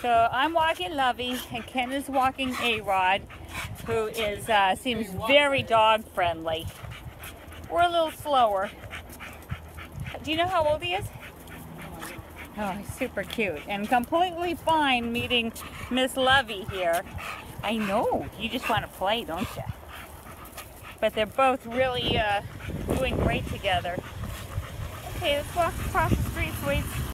So I'm walking Lovey, and Ken is walking A-Rod, who is seems very dog friendly. We're a little slower. Do you know how old he is? Oh, he's super cute and completely fine meeting Miss Lovey here. I know, you just want to play, don't you? But they're both really doing great together. Okay, let's walk across the street, sweets.